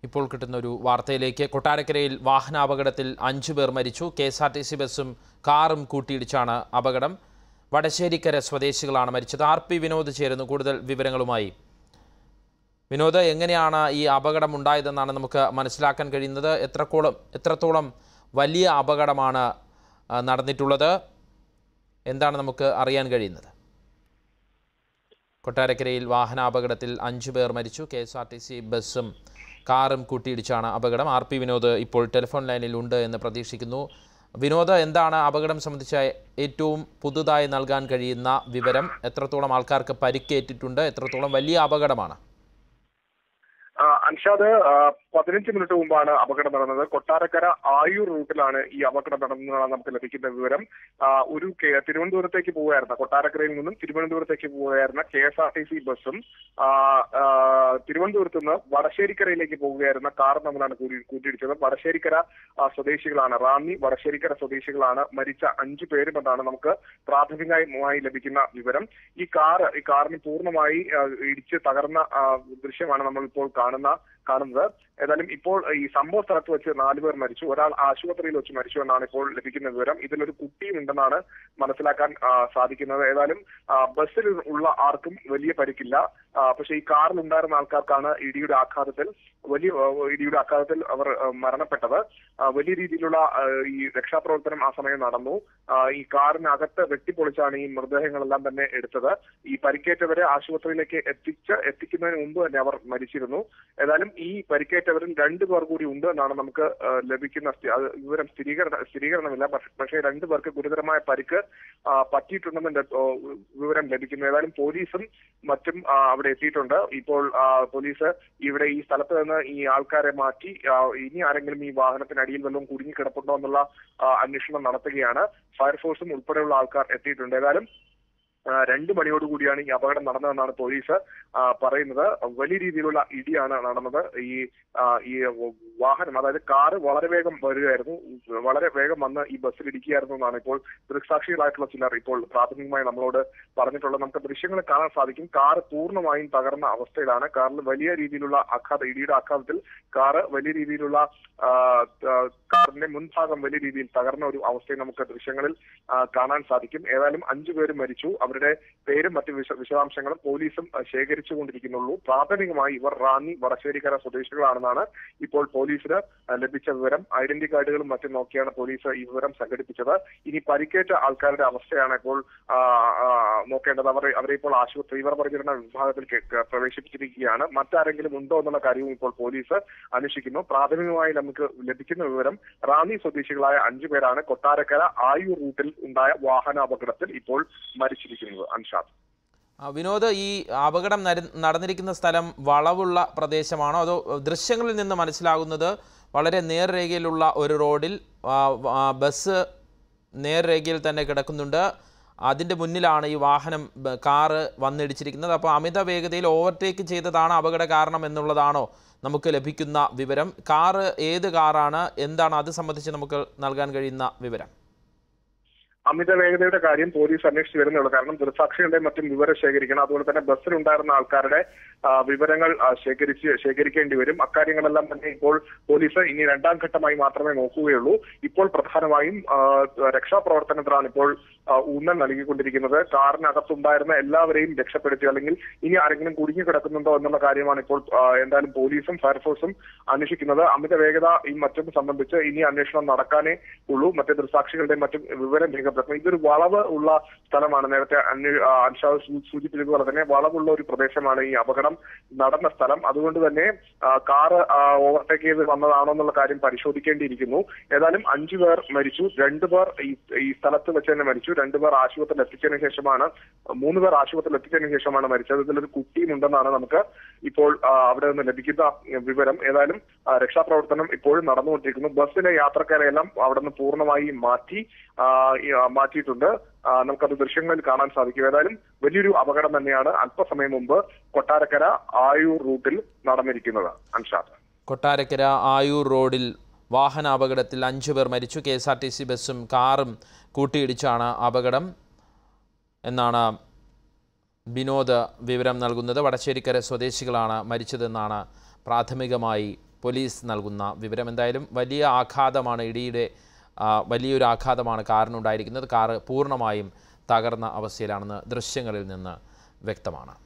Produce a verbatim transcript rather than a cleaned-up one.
ഇപ്പോൾ കിട്ടുന്ന ഒരു വാർത്തയിലേക്ക്. കൊട്ടാരക്കരയിൽ വാഹനാപകടത്തിൽ അഞ്ചു പേർ മരിച്ചു. K S R T C ബസ്സും കാറും കൂട്ടിയിടിച്ചാണ് അപകടം. വടശ്ശേരിക്കര സ്വദേശികളാണ് മരിച്ചത്. ആർ പി വിനോദ് ചേരുന്നു കൂടുതൽ വിവരങ്ങളുമായി. വിനോദ്, എങ്ങനെയാണ് ഈ അപകടം ഉണ്ടായതെന്നാണ് നമുക്ക് മനസ്സിലാക്കാൻ കഴിയുന്നത്? എത്രത്തോളം എത്രത്തോളം വലിയ അപകടമാണ് നടന്നിട്ടുള്ളത്? എന്താണ് നമുക്ക് അറിയാൻ കഴിയുന്നത്? കൊട്ടാരക്കരയിൽ വാഹനാപകടത്തിൽ അഞ്ചു പേർ മരിച്ചു. K S R T C ബസ്സും കാറും കൂട്ടിയിടിച്ചാണ് അപകടം. ആർ പി വിനോദ് ഇപ്പോൾ ടെലിഫോൺ ലൈനിൽ ഉണ്ട് എന്ന് പ്രതീക്ഷിക്കുന്നു. വിനോദ്, എന്താണ് അപകടം സംബന്ധിച്ച ഏറ്റവും പുതുതായി നൽകാൻ കഴിയുന്ന വിവരം? എത്രത്തോളം ആൾക്കാർക്ക് പരിക്കേറ്റിട്ടുണ്ട്? എത്രത്തോളം വലിയ അപകടമാണ്? അൻഷാദ്, പതിനഞ്ച് മിനിറ്റ് മുമ്പാണ് അപകടം നടന്നത്. കൊട്ടാരക്കര ആയൂർ റൂട്ടിലാണ് ഈ അപകടം നടന്നതെന്നാണ് നമുക്ക് ലഭിക്കുന്ന വിവരം. ഒരു തിരുവനന്തപുരത്തേക്ക് പോവുകയായിരുന്ന കൊട്ടാരക്കരയിൽ നിന്നും തിരുവനന്തപുരത്തേക്ക് പോവുകയായിരുന്ന K S R T C ബസ്സും തിരുവനന്തപുരത്ത് നിന്ന് വടശ്ശേരിക്കരയിലേക്ക് പോവുകയായിരുന്ന കാർ തമ്മിലാണ് കൂട്ടിയിടിച്ചത്. വടശ്ശേരിക്കര സ്വദേശികളാണ് റാന്നി വടശ്ശേരിക്കര സ്വദേശികളാണ് മരിച്ച അഞ്ചു പേരുമെന്നാണ് നമുക്ക് പ്രാഥമികമായി ലഭിക്കുന്ന വിവരം. ഈ കാർ ഈ കാറിന് പൂർണ്ണമായി ഇടിച്ച് തകർന്ന ദൃശ്യമാണ് നമ്മൾ ഇപ്പോൾ കാണുന്ന കാണുന്നത്. ഏതായാലും ഇപ്പോൾ ഈ സംഭവ സ്ഥലത്ത് വെച്ച് നാലുപേർ മരിച്ചു. ഒരാൾ ആശുപത്രിയിൽ വെച്ച് മരിച്ചു എന്നാണ് ഇപ്പോൾ ലഭിക്കുന്ന വിവരം. ഇതിലൊരു കുട്ടിയും ഉണ്ടെന്നാണ് മനസ്സിലാക്കാൻ സാധിക്കുന്നത്. ഏതായാലും ബസ്സിൽ ഉള്ള ആർക്കും വലിയ പരിക്കില്ല. പക്ഷേ ഈ കാറിൽ ഉണ്ടായിരുന്ന ആൾക്കാർക്കാണ് ഇടിയുടെ ആഘാതത്തിൽ വലിയ ഇടിയുടെ ആഘാതത്തിൽ അവർ മരണപ്പെട്ടത്. വലിയ രീതിയിലുള്ള ഈ രക്ഷാപ്രവർത്തനം ആ സമയം നടന്നു. ഈ കാറിനകത്ത് വെട്ടിപ്പൊളിച്ചാണ് ഈ മൃതദേഹങ്ങളെല്ലാം തന്നെ എടുത്തത്. ഈ പരിക്കേറ്റവരെ ആശുപത്രിയിലേക്ക് എത്തിച്ച് എത്തിക്കുന്നതിന് മുമ്പ് തന്നെ അവർ മരിച്ചിരുന്നു. ഏതായാലും ഈ പരിക്കേറ്റവരിൽ രണ്ടു പേർ കൂടി ഉണ്ട് എന്നാണ് നമുക്ക് ലഭിക്കുന്ന വിവരം. സ്ഥിരീകരണ സ്ഥിരീകരണമില്ല പക്ഷേ രണ്ടു പേർക്ക് ഗുരുതരമായ പരിക്ക് പറ്റിയിട്ടുണ്ടെന്ന് വിവരം ലഭിക്കുന്നു. ഏതായാലും പോലീസും മറ്റും അവിടെ എത്തിയിട്ടുണ്ട്. ഇപ്പോൾ പോലീസ് ഇവിടെ ഈ സ്ഥലത്ത് നിന്ന് ഈ ആൾക്കാരെ മാറ്റി ഇനി ആരെങ്കിലും ഈ വാഹനത്തിനടിയിൽ വല്ലതും കുടുങ്ങിക്കിടപ്പുണ്ടോ എന്നുള്ള അന്വേഷണം നടത്തുകയാണ്. ഫയർഫോഴ്സും ഉൾപ്പെടെയുള്ള ആൾക്കാർ എത്തിയിട്ടുണ്ട്. ഏതായാലും രണ്ടു മണിയോടുകൂടിയാണ് ഈ അപകടം നടന്നതെന്നാണ് പോലീസ് പറയുന്നത്. വലിയ രീതിയിലുള്ള ഇടിയാണ് നടന്നത്. ഈ ഈ വാഹനം, അതായത് കാറ് വളരെ വേഗം വരികയായിരുന്നു. വളരെ വേഗം വന്ന് ഈ ബസ്സിൽ ഇടിക്കുകയായിരുന്നു എന്നാണ് ഇപ്പോൾ ദൃക്സാക്ഷികളായിട്ടുള്ള ചിലർ ഇപ്പോൾ പ്രാഥമികമായി നമ്മളോട് പറഞ്ഞിട്ടുള്ളത്. നമുക്ക് ദൃശ്യങ്ങൾ കാണാൻ സാധിക്കും. കാറ് പൂർണ്ണമായും തകർന്ന അവസ്ഥയിലാണ്. കാറിൽ വലിയ രീതിയിലുള്ള ആഘാതം, ഇടിയുടെ ആഘാതത്തിൽ കാറ് വലിയ രീതിയിലുള്ള കാറിന്റെ മുൻഭാഗം വലിയ രീതിയിൽ തകർന്ന ഒരു അവസ്ഥയും നമുക്ക് ദൃശ്യങ്ങളിൽ കാണാൻ സാധിക്കും. ഏതായാലും അഞ്ചു പേര് മരിച്ചു. അവരുടെ പേരും മറ്റു വിശ വിശദാംശങ്ങളും പോലീസും ശേഖരിച്ചുകൊണ്ടിരിക്കുന്നുള്ളൂ. പ്രാഥമികമായി ഇവർ റാന്നി വടശ്ശേരിക്കര സ്വദേശികളാണെന്നാണ് ഇപ്പോൾ പോലീസിന് ലഭിച്ച വിവരം. ഐഡന്റി കാർഡുകളും മറ്റും നോക്കിയാണ് പോലീസ് ഈ വിവരം സംഘടിപ്പിച്ചത്. ഇനി പരിക്കേറ്റ ആൾക്കാരുടെ അവസ്ഥയാണ് ഇപ്പോൾ നോക്കേണ്ടത്. അവർ അവരെ ഇപ്പോൾ ആശുപത്രി തീവ്രപരിചരണ വിഭാഗത്തിൽ പ്രവേശിപ്പിച്ചിരിക്കുകയാണ്. മറ്റാരെങ്കിലും ഉണ്ടോ എന്നുള്ള കാര്യവും ഇപ്പോൾ പോലീസ് അന്വേഷിക്കുന്നു. പ്രാഥമികമായി നമുക്ക് ലഭിക്കുന്ന വിവരം റാന്നി സ്വദേശികളായ അഞ്ചു പേരാണ് കൊട്ടാരക്കര ആയൂർ റൂട്ടിൽ ഉണ്ടായ വാഹനാപകടത്തിൽ ഇപ്പോൾ മരിച്ചിരിക്കുന്നത്. അൻഷാദ്, വിനോദ്, ഈ അപകടം നടന്നിരിക്കുന്ന സ്ഥലം വളവുള്ള പ്രദേശമാണോ? അതോ ദൃശ്യങ്ങളിൽ നിന്ന് മനസ്സിലാകുന്നത് വളരെ നേർരേഖയിലുള്ള ഒരു റോഡിൽ ബസ് നേർരേഖയിൽ തന്നെ കിടക്കുന്നുണ്ട്, അതിൻ്റെ മുന്നിലാണ് ഈ വാഹനം കാറ് വന്നിടിച്ചിരിക്കുന്നത്. അപ്പോൾ അമിത വേഗതയിൽ ഓവർടേക്ക് ചെയ്തതാണ് അപകട കാരണം എന്നുള്ളതാണോ നമുക്ക് ലഭിക്കുന്ന വിവരം? കാറ് ഏത് കാറാണ്? എന്താണ് അത് സംബന്ധിച്ച് നമുക്ക് നൽകാൻ കഴിയുന്ന വിവരം? അമിത വേഗതയുടെ കാര്യം പോലീസ് അന്വേഷിച്ച് വരുന്നുള്ളൂ. കാരണം ദൃക്സാക്ഷികളുടെ മറ്റും വിവരം ശേഖരിക്കണം. അതുപോലെ തന്നെ ബസ്സിലുണ്ടായിരുന്ന ആൾക്കാരുടെ വിവരങ്ങൾ ശേഖരിച്ച് ശേഖരിക്കേണ്ടി വരും. അക്കാര്യങ്ങളെല്ലാം തന്നെ ഇപ്പോൾ പോലീസ് ഇനി രണ്ടാം ഘട്ടമായി മാത്രമേ നോക്കുകയുള്ളൂ. ഇപ്പോൾ പ്രധാനമായും രക്ഷാപ്രവർത്തനത്തിലാണ് ഇപ്പോൾ ഊന്നൽ നൽകിക്കൊണ്ടിരിക്കുന്നത്. കാറിനകത്തുണ്ടായിരുന്ന എല്ലാവരെയും രക്ഷപ്പെടുത്തി, അല്ലെങ്കിൽ ഇനി ആരെങ്കിലും കുടുങ്ങി കിടക്കുന്നുണ്ടോ എന്നുള്ള കാര്യമാണ് ഇപ്പോൾ എന്തായാലും പോലീസും ഫയർഫോഴ്സും അന്വേഷിക്കുന്നത്. അമിത വേഗത ഈ മറ്റും സംബന്ധിച്ച് ഇനി അന്വേഷണം നടക്കാനേ ഉള്ളൂ. മറ്റ് ദൃക്സാക്ഷികളുടെ മറ്റും വിവരം രേഖപ്പെടുത്തും. ഇതൊരു വളവ് ഉള്ള സ്ഥലമാണ്. നേരത്തെ അൻഷാദ് സൂചിപ്പിച്ചതുപോലെ തന്നെ വളവുള്ള ഒരു പ്രദേശമാണ് ഈ അപകടം നടന്ന സ്ഥലം. അതുകൊണ്ട് തന്നെ കാറ് ഓവർടേക്ക് ചെയ്ത് വന്നതാണോ എന്നുള്ള കാര്യം പരിശോധിക്കേണ്ടിയിരിക്കുന്നു. ഏതായാലും അഞ്ചു പേർ മരിച്ചു. രണ്ടുപേർ ഈ സ്ഥലത്ത് വെച്ച് തന്നെ മരിച്ചു. രണ്ടുപേർ ആശുപത്രിയിൽ എത്തിച്ചതിന് ശേഷമാണ് മൂന്ന് പേർ ആശുപത്രിയിൽ എത്തിച്ചതിന് ശേഷമാണ് മരിച്ചത്. ഇതിലൊരു കുട്ടിയും ഉണ്ടെന്നാണ് നമുക്ക് ഇപ്പോൾ അവിടെ നിന്ന് ലഭിക്കുന്ന വിവരം. ഏതായാലും രക്ഷാപ്രവർത്തനം ഇപ്പോഴും നടന്നുകൊണ്ടിരിക്കുന്നു. ബസ്സിലെ യാത്രക്കാരെ എല്ലാം അവിടെ നിന്ന് പൂർണ്ണമായി മാറ്റി മാറ്റിയിട്ടുണ്ട്. നമുക്കത് ദൃശ്യങ്ങളിൽ കാണാൻ സാധിക്കും. ഏതായാലും വലിയൊരു അപകടം തന്നെയാണ് അല്പസമയം മുമ്പ് കൊട്ടാരക്കര ആയൂർ റൂട്ടിൽ നടന്നിരിക്കുന്നത്. അൻഷാദ്, കൊട്ടാരക്കര ആയൂർ റോഡിൽ വാഹനാപകടത്തിൽ അഞ്ചു പേർ മരിച്ചു. K S R T C ബസ്സും കാറും കൂട്ടിയിടിച്ചാണ് അപകടം എന്നാണ് വിനോദ് വിവരം നൽകുന്നത്. വടശ്ശേരിക്കര സ്വദേശികളാണ് മരിച്ചതെന്നാണ് പ്രാഥമികമായി പോലീസ് നൽകുന്ന വിവരം. എന്തായാലും വലിയ ആഘാതമാണ്, ഇടിയുടെ വലിയൊരു ആഘാതമാണ് കാറിനുണ്ടായിരിക്കുന്നത്. കാറ് പൂർണ്ണമായും തകർന്ന അവസ്ഥയിലാണെന്ന് ദൃശ്യങ്ങളിൽ നിന്ന് വ്യക്തമാണ്.